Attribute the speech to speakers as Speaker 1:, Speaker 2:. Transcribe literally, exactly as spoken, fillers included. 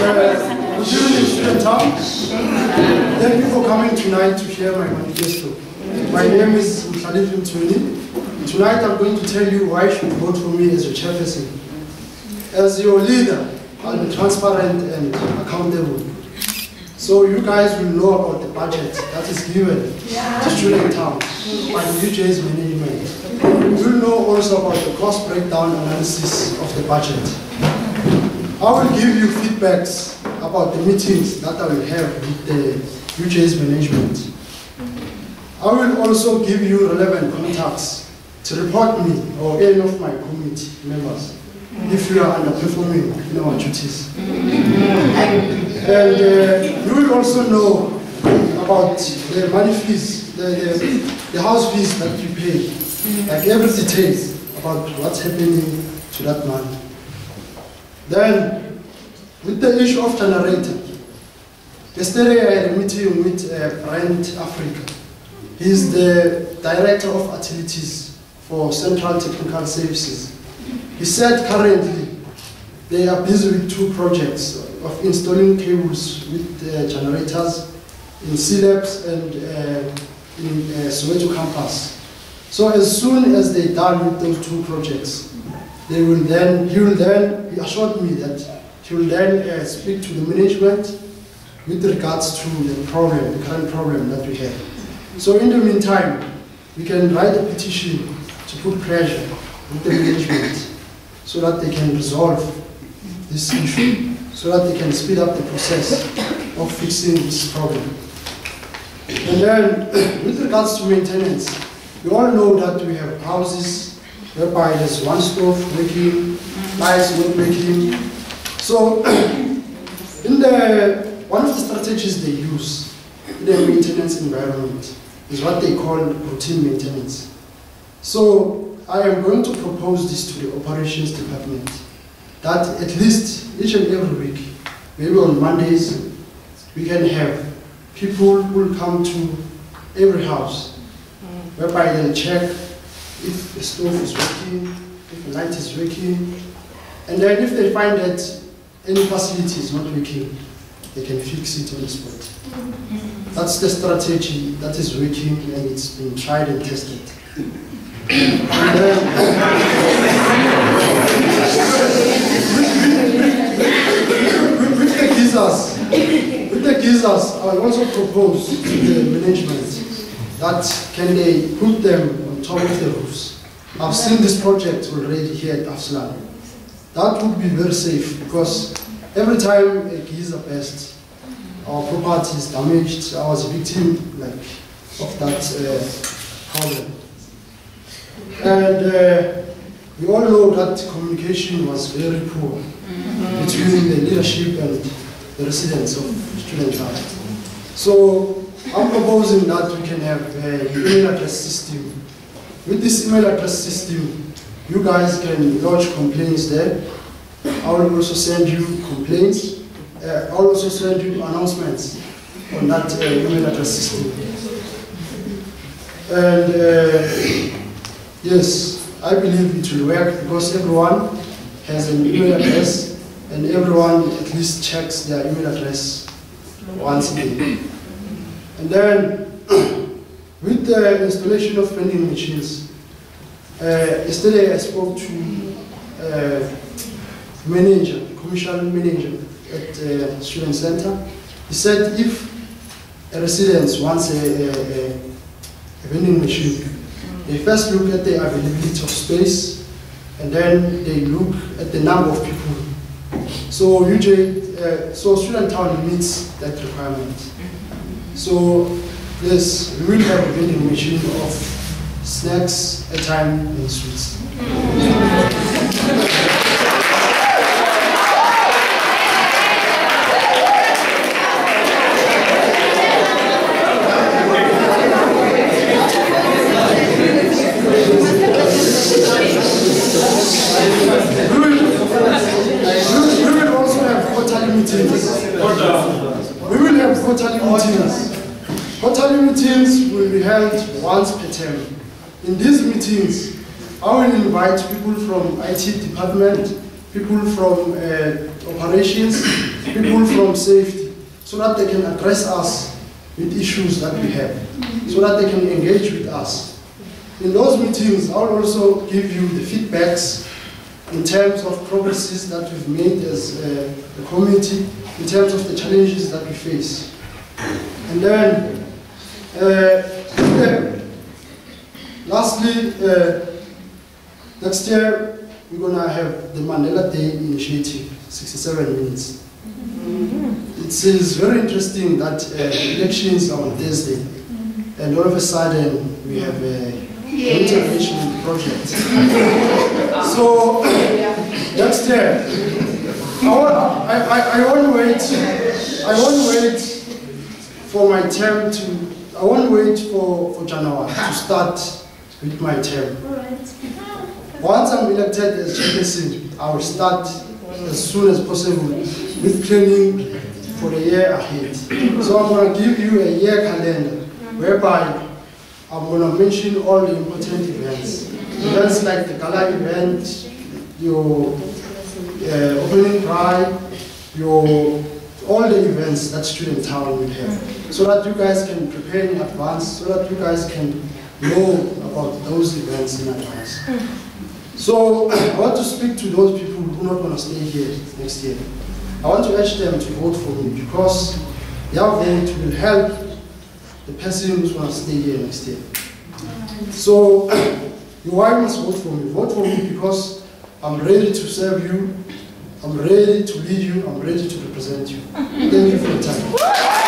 Speaker 1: Uh, good evening, student town. Thank you for coming tonight to hear my manifesto. My name is Khalif Mtweni. Tonight I'm going to tell you why you should vote for me as your chairperson. As your leader, I'll be transparent and accountable. So you guys will know about the budget that is given yeah. to student town by the U J A's management. You will know also about the cost breakdown analysis of the budget. I will give you feedbacks about the meetings that I will have with the U J A's management. I will also give you relevant contacts to report me or any of my committee members if you are underperforming in our duties. And uh, you will also know about the money fees, the, the, the house fees that you pay, like every details about what's happening to that money. Then, with the issue of generator, yesterday I had a meeting with uh, Brent Africa. He is the Director of Utilities for Central Technical Services. He said currently they are busy with two projects of installing cables with uh, generators in C LABS and uh, in uh, Soweto campus. So as soon as they're done with those two projects, they will then, he will then, he assured me that he will then uh, speak to the management with regards to the problem, the current problem that we have. So in the meantime, we can write a petition to put pressure with the management so that they can resolve this issue, so that they can speed up the process of fixing this problem. And then, with regards to maintenance, we all know that we have houses whereby there's one stove working, lights not working. So, in the, one of the strategies they use in the maintenance environment is what they call routine maintenance. So, I am going to propose this to the operations department, that at least each and every week, maybe on Mondays, we can have people who will come to every house, whereby they'll check if the stove is working, if the light is working, and then if they find that any facility is not working, they can fix it on the spot. That's the strategy that is working, and it's been tried and tested. And then, with, with the geysers, with the geysers, I also propose to the management that can they put them on top of the roofs. I've seen this project already here at Afslan. That would be very safe, because every time a geyser bursts, our property is damaged. I was a victim like of that uh, problem. And uh, we all know that communication was very poor mm-hmm. between the leadership and the residents of Student Town. So I'm proposing that we can have an email address system. With this email address system, you guys can lodge complaints there. I will also send you complaints. Uh, I will also send you announcements on that uh, email address system. And uh, yes, I believe it will work, because everyone has an email address and everyone at least checks their email address once a day. And then, with the installation of vending machines, uh, yesterday I spoke to uh, manager, commercial manager at uh, Student Center. He said if a resident wants a, a, a, a vending machine, they first look at the availability of space, and then they look at the number of people. So U J, uh, so Student Town meets that requirement. So yes, we will have a vending machine of snacks, airtime, and sweets. We will have quarterly meetings. Quarterly meetings will be held once per term. In these meetings, I will invite people from I T department, people from uh, operations, people from safety, so that they can address us with issues that we have, so that they can engage with us. In those meetings, I will also give you the feedbacks in terms of progresses that we've made as uh, a community, in terms of the challenges that we face. And then, uh, lastly, uh, next year, we're going to have the Mandela Day Initiative, sixty-seven minutes. Mm-hmm. It is very interesting that uh, elections are on Thursday, and all of a sudden we have a yes. intervention project. So next year, I want, I, I, I won't wait. I won't wait for my term to. I won't wait for for January to start with my term. Once I'm elected as chairperson, I will start as soon as possible with planning for the year ahead. So I'm going to give you a year calendar whereby I'm going to mention all the important events. Events like the gala event, your uh, opening pride, your all the events that Student Town will have, so that you guys can prepare in advance, so that you guys can know about those events in advance. So I want to speak to those people who are not going to stay here next year. I want to urge them to vote for me because their vote will help the person who's going to stay here next year. So your wife must vote for me. Vote for me because I'm ready to serve you, I'm ready to lead you, I'm ready to represent you. Thank you for your time.